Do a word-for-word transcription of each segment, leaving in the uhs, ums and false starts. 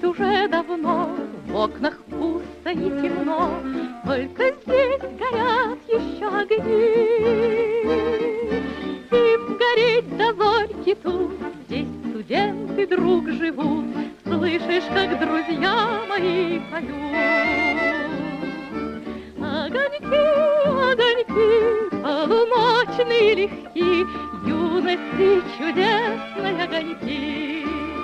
уже давно, в окнах пусто и темно, только здесь горят еще огни. И гореть до зорьки тут, здесь студенты друг живут, слышишь, как друзья мои поют. Огоньки, огоньки, полуночные легки, юности чудесные огоньки.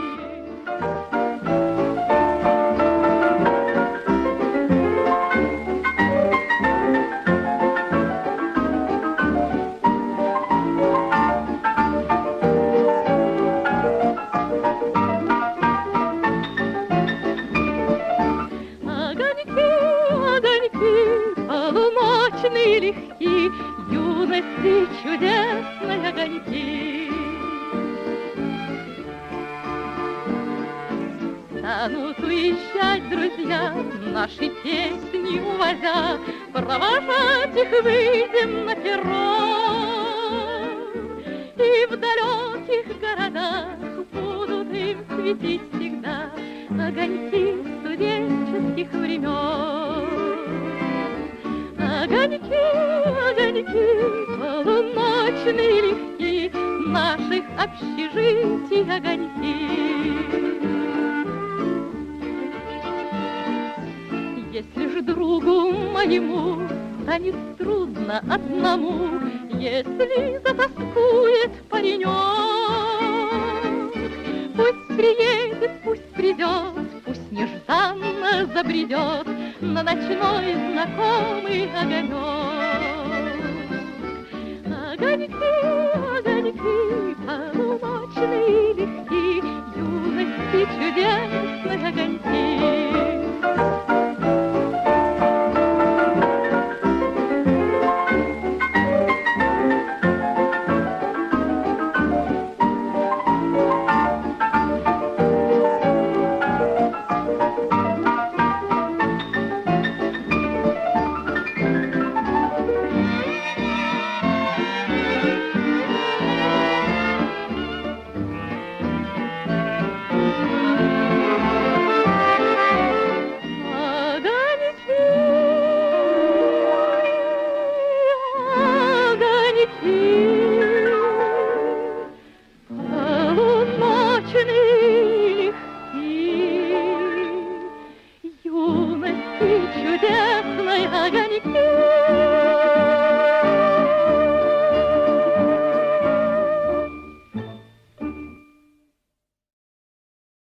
Полуночные легки, юности чудесные огоньки. Станут уезжать друзья, наши песни увозя, провожать их выйдем на перрон. И в далеких городах будут им светить всегда огоньки студенческих времен. Огоньки, огоньки, полуночные легки, наших общежитий огоньки. Если же другу моему станет трудно одному, если затоскует паренек, пусть приедет, пусть придет, пусть нежданно забредет на ночной знакомый огонек. Огоньки, огоньки, полуночные легки, юности чудесные огоньки. Юности чудесной огоньки.